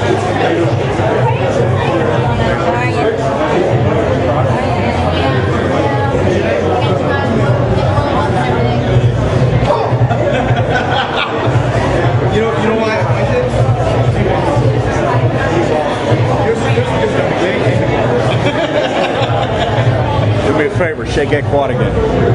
You know why I did? Do me a favor, shake that quad again.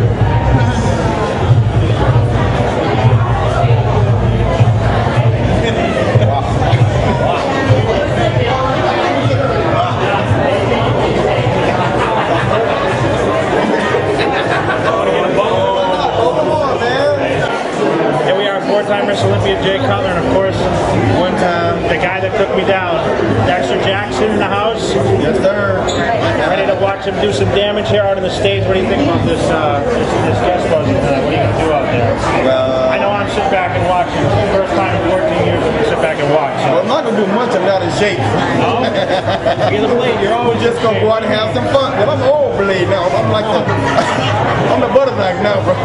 Four-time Miss Olympia Jay Cutler, and of course, the guy that took me down, Dexter Jackson in the house. Yes, sir. Ready to watch him do some damage here out on the stage. What do you think about this guest posing tonight? What are you going to do out there? Well, I know I'm sitting back and watching. It's the first time in 14 years I'm going to sit back and watch. So. well, I'm not going to do much. I'm not in shape. No? You're the blade. You're always just going to go out and have some fun. Well, I'm an old blade now. I'm like the I'm the butterback now, bro.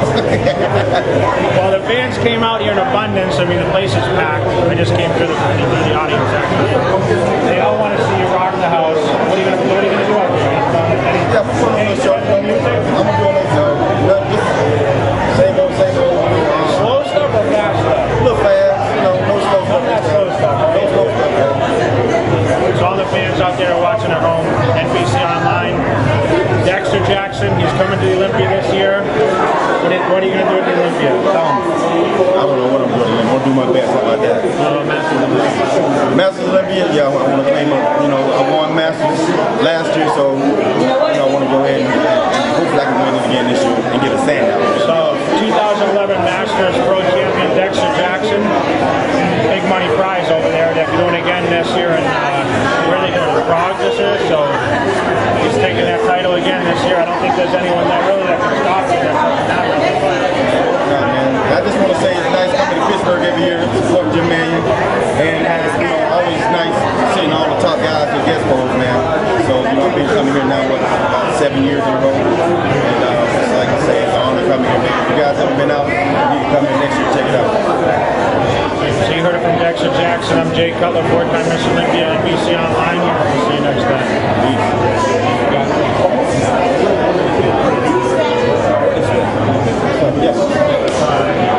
Well, the fans came out here in abundance. I mean, the place is packed. I just came through the audience, actually. They all want to see you rock the house. What are you going to do out there? Yeah, I'm putting on a show. I'm going to do a show. Same old. Slow stuff or fast stuff? A little fast, no slow stuff. Not slow stuff. No slow stuff. So all the fans out there watching at home, NBC Online, Dexter Jackson, he's coming to the Olympia this year. What are you going to do at the Olympia? I don't know what I'm doing. I'm going to do my best. How about that? Masters Olympia. Masters Olympia, yeah, I want to claim it. You know, I won Masters last year, so I want to go ahead and hopefully I can win it again this year and get a sand out. So 2011 Masters Pro Champion Dexter Jackson, big money prize over there. They're doing it again this year, and where are they doing? Prague this year, so he's taking that title again this year. I don't think there's anyone that can stop him. Nah, man. I just want to say it's nice coming to Pittsburgh every year to support Jim Mannion, and always nice seeing all the top guys with guest posts, man. So I've been coming here now about 7 years in a row, and just like I say, it's an honor coming here, man. If you guys haven't been out, you can come here next year and check it out. So you heard it from Dexter Jackson. I'm Jay Cutler, four-time Miss Olympia, NBC Online. We'll see you next time. Yes.